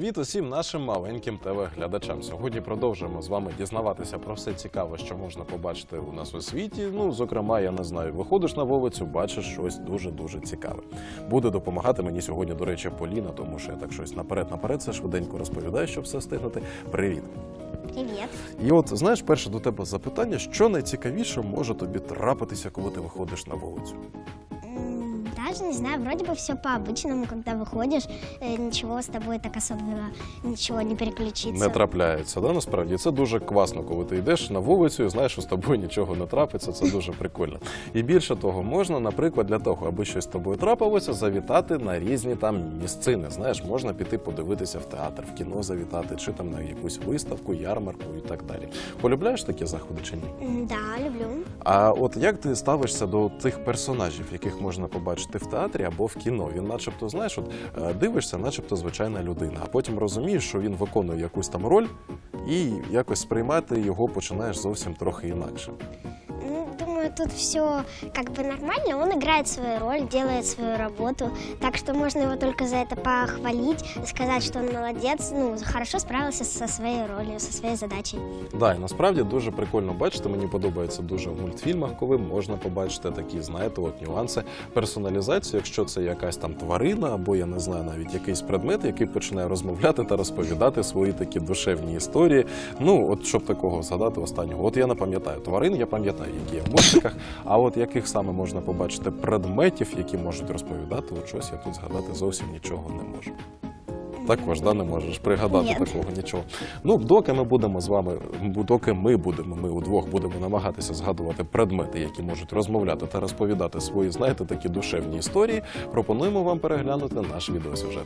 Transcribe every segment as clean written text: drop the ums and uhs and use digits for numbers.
Привіт усім нашим маленьким телеглядачам. Сьогодні продовжуємо з вами дізнаватися про все цікаве, що можна побачити у нас у світі. Ну, зокрема, я не знаю, виходиш на вулицю, бачиш щось дуже-дуже цікаве. Буде допомагати мені сьогодні, до речі, Поліна, тому що я так щось наперед все швиденько розповідаю, щоб все встигнути. Привіт! Привіт. І от, знаєш, перше до тебе запитання, що найцікавіше може тобі трапитися, коли ти виходиш на вулицю? Даже не знаю, вроде бы все по-обычному, когда выходишь, ничего с тобой так особенно, ничего не переключится. Не трапляється, да, насправді? Це дуже класно, коли ти йдеш на вулицю і знаєш, що з тобою нічого не трапиться, це дуже прикольно. І більше того, можна, наприклад, для того, аби щось з тобою трапилося, завітати на різні там місцини, знаєш, можна піти подивитися в театр, в кіно завітати, чи там на якусь виставку, ярмарку і так далі. Полюбляєш такі заходи чи ні? Да, люблю. А от як ти ставишся до тих персонажів, яких можна побачити в театрі або в кіно? Він начебто, знаєш, от дивишся, начебто звичайна людина, а потім розумієш, що він виконує якусь там роль, і якось сприймати його починаєш зовсім трохи інакше. Думаю, тут все как бы нормально. Он играет свою роль, делает свою работу. Так что можно его только за это похвалить, сказать, что он молодец, хорошо справился со своей ролью, со своей задачей. Да, і насправді дуже прикольно бачити. Мені подобається дуже в мультфільмах, коли можна побачити такі, знаєте, от нюанси персоналізації, якщо це якась там тварина, або, я не знаю, навіть якийсь предмет, який починає розмовляти та розповідати свої такі душевні історії. Ну, от щоб такого згадати останнього. От я не пам'ятаю тварин, я пам'ятаю, які є в мультиках, а от яких саме можна побачити предметів, які можуть розповідати, от щось я тут згадати зовсім нічого не можу. Також, да, не можеш пригадати такого нічого. Ну, доки ми будемо з вами, ми удвох будемо намагатися згадувати предмети, які можуть розмовляти та розповідати свої, знаєте, такі душевні історії, пропонуємо вам переглянути наш відеосюжет.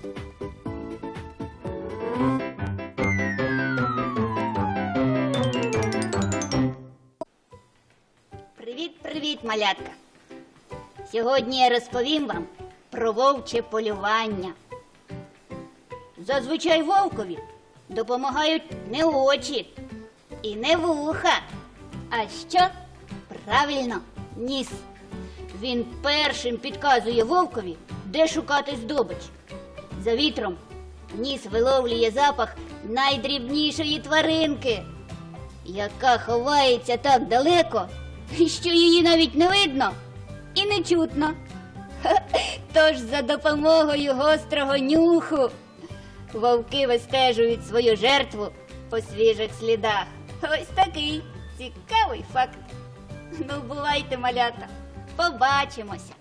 Привіт, малятка! Сьогодні я розповім вам про вовче полювання. Зазвичай вовкові допомагають не очі і не вуха, а що? Правильно, ніс. Він першим підказує вовкові, де шукати здобич. За вітром ніс виловлює запах найдрібнішої тваринки, яка ховається так далеко, що її навіть не видно і не чутно. Тож за допомогою гострого нюху вовки вистежують свою жертву по свіжих слідах. Ось такий цікавий факт. Ну, бувайте, малята, побачимося.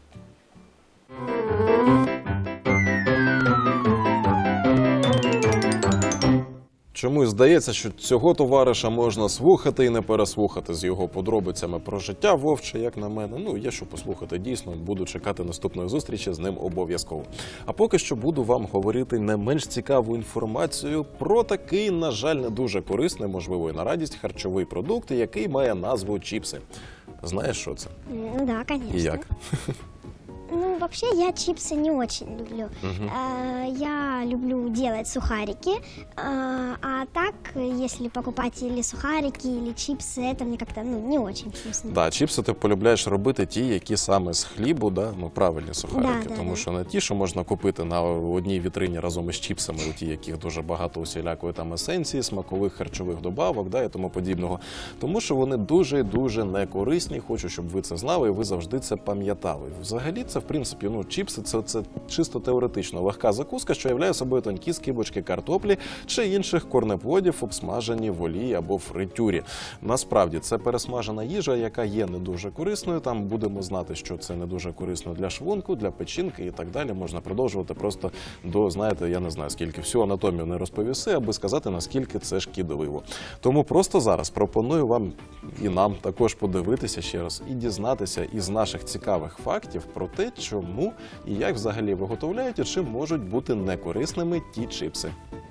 Чомусь здається, що цього товариша можна слухати і не переслухати з його подробицями про життя вовче, як на мене. Ну, є що послухати дійсно, буду чекати наступної зустрічі з ним обов'язково. А поки що буду вам говорити не менш цікаву інформацію про такий, на жаль, не дуже корисний, можливо, і на радість, харчовий продукт, який має назву чіпси. Знаєш, що це? Ну да, конечно. І як? Ну, вообще, я чипсы не очень люблю. Я люблю делать сухарики, а так, если покупать или сухарики, или чипсы, это мне как-то, не очень вкусно. Да, чіпси ти полюбляєш робити ті, які саме з хлібу, да? Ну, правильні сухарики, Да, тому що не ті, що можна купити на одній вітрині разом із чіпсами, у ті, яких дуже багато усілякої там есенції, смакових харчових добавок, да, і тому подібного. Тому що вони дуже некорисні, хочу, щоб ви це знали і ви завжди це пам'ятали. Взагалі це, в принципі, чіпси це чисто теоретично легка закуска, що являє собою тонкі скибочки картоплі чи інших корнеплодів, обсмажені в олії або фритюрі. Насправді, це пересмажена їжа, яка є не дуже корисною. Там будемо знати, що це не дуже корисно для шлунку, для печінки і так далі. Можна продовжувати просто до, знаєте, я не знаю, скільки всю анатомію не розповіси, аби сказати, наскільки це шкідливо. Тому просто зараз пропоную вам і нам також подивитися ще раз і дізнатися із наших цікавих фактів про те, чому і як взагалі виготовляють і чим можуть бути некорисними ті чипси.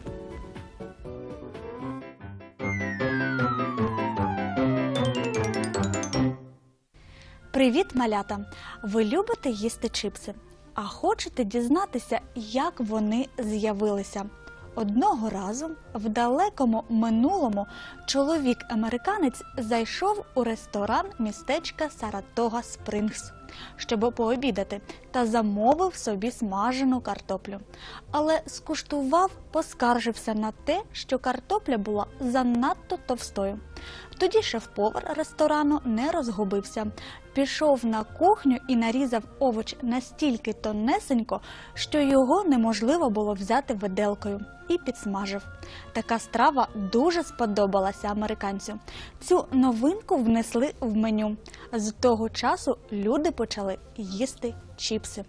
Привіт, малята! Ви любите їсти чипси? А хочете дізнатися, як вони з'явилися? Одного разу в далекому минулому чоловік-американець зайшов у ресторан містечка Саратога Спрингс. щоб пообідати, та замовив собі смажену картоплю. Але скуштував, поскаржився на те, що картопля була занадто товстою. Тоді шеф-повар ресторану не розгубився. Пішов на кухню і нарізав овоч настільки тонесенько, що його неможливо було взяти виделкою, і підсмажив. Така страва дуже сподобалася американцю. Цю новинку внесли в меню. З того часу люди почали їсти чіпси.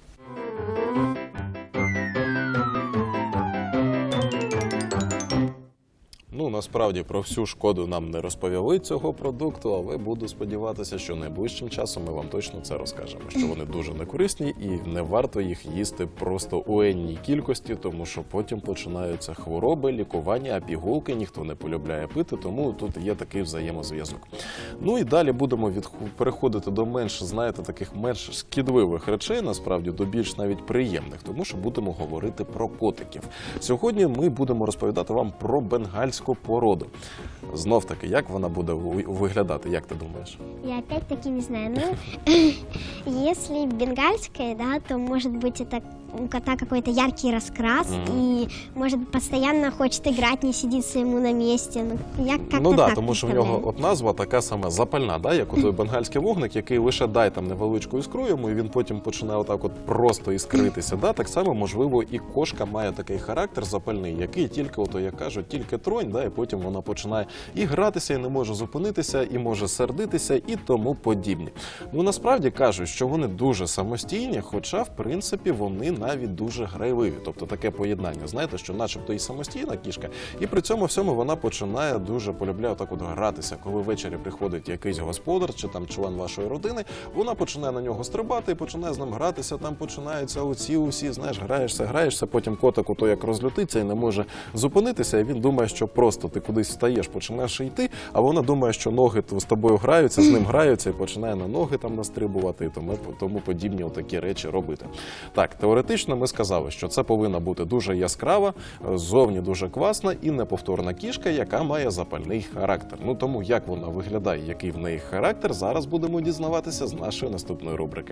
Ну, насправді, про всю шкоду нам не розповіли цього продукту, але буду сподіватися, що найближчим часом ми вам точно це розкажемо, що вони дуже некорисні і не варто їх їсти просто у енній кількості, тому що потім починаються хвороби, лікування, а пігулки ніхто не полюбляє пити, тому тут є такий взаємозв'язок. Ну і далі будемо переходити до таких менш шкідливих речей, насправді, до більш навіть приємних, тому що будемо говорити про котиків. Сьогодні ми будемо розповідати вам про бенгальську породу. Знов-таки, як вона буде виглядати, як ти думаєш? Я опять-таки не знаю. Ну, если бенгальская, да, то, может быть, это у кота какой-то яркий раскрас, и, может, постоянно хочет играть, не сидится ему на месте. Ну, я как-то Ну так да, тому що в представляю. нього от назва така сама запальна, да, як у той бенгальський вогник, який лише дай там невеличку іскру йому, і він потім починає отак от просто іскритися. Да? Так само, можливо, і кошка має такий характер запальний, який тільки, ото, як кажуть, тільки тронь, да, і потім вона починає і гратися, і не може зупинитися, і може сердитися, і тому подібні. Ну, насправді кажуть, що вони дуже самостійні, хоча, в принципі, вони навіть дуже грайливі. Тобто таке поєднання, знаєте, що начебто і самостійна кішка, і при цьому всьому вона починає дуже полюбляє так от гратися. Коли ввечері приходить якийсь господар чи там член вашої родини, вона починає на нього стрибати і починає з ним гратися, там починаються оці усі, знаєш, граєшся, потім котик ото як розлютиться і не може зупинитися, і він думає, що просто ти кудись встаєш, починаєш йти, а вона думає, що ноги з тобою граються, з ним граються і починає на ноги там настрибувати і тому подібні отакі речі робити. Так, теоретично ми сказали, що це повинна бути дуже яскрава, зовні дуже класна і неповторна кішка, яка має запальний характер. Ну тому як вона виглядає, який в неї характер, зараз будемо дізнаватися з нашої наступної рубрики.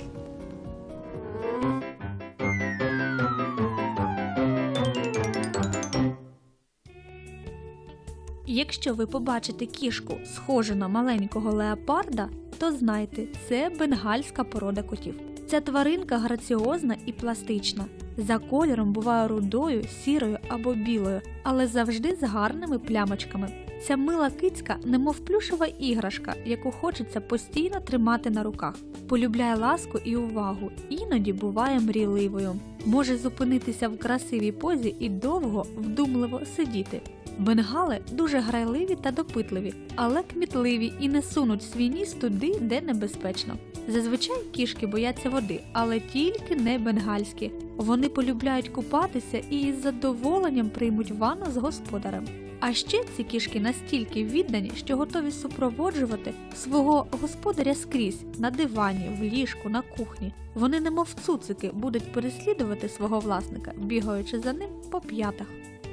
Якщо ви побачите кішку, схожу на маленького леопарда, то знайте, це бенгальська порода котів. Ця тваринка граціозна і пластична. За кольором буває рудою, сірою або білою, але завжди з гарними плямочками. Ця мила кицька немов плюшева іграшка, яку хочеться постійно тримати на руках. Полюбляє ласку і увагу, іноді буває мрійливою. Може зупинитися в красивій позі і довго, вдумливо сидіти. Бенгали дуже грайливі та допитливі, але кмітливі і не сунуть свій ніс туди, де небезпечно. Зазвичай кішки бояться води, але тільки не бенгальські. Вони полюбляють купатися і із задоволенням приймуть ванну з господарем. А ще ці кішки настільки віддані, що готові супроводжувати свого господаря скрізь – на дивані, в ліжку, на кухні. Вони немов цуцики будуть переслідувати свого власника, бігаючи за ним по п'ятах.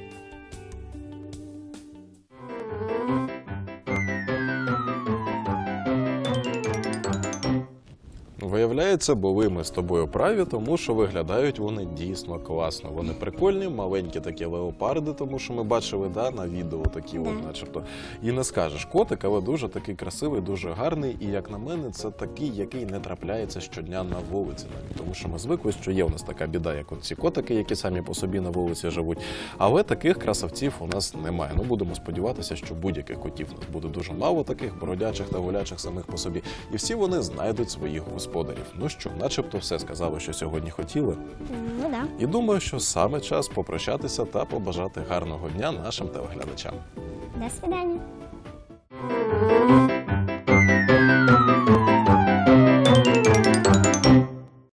Виявляється, були ми з тобою праві, тому що виглядають вони дійсно класно. Вони прикольні, маленькі такі леопарди, тому що ми бачили на відео такі от начебто. І не скажеш, котик, але дуже такий красивий, дуже гарний. І як на мене, це такий, який не трапляється щодня на вулиці. Тому що ми звикли, що є у нас така біда, як от ці котики, які самі по собі на вулиці живуть. Але таких красавців у нас немає. Ну, будемо сподіватися, що будь-яких котів у нас буде дуже мало таких бродячих та гулячих самих по собі. І всі вони знайдуть своїх господарів. Ну що, начебто все сказали, що сьогодні хотіли. Ну да. І думаю, що саме час попрощатися та побажати гарного дня нашим телеглядачам. До свидания.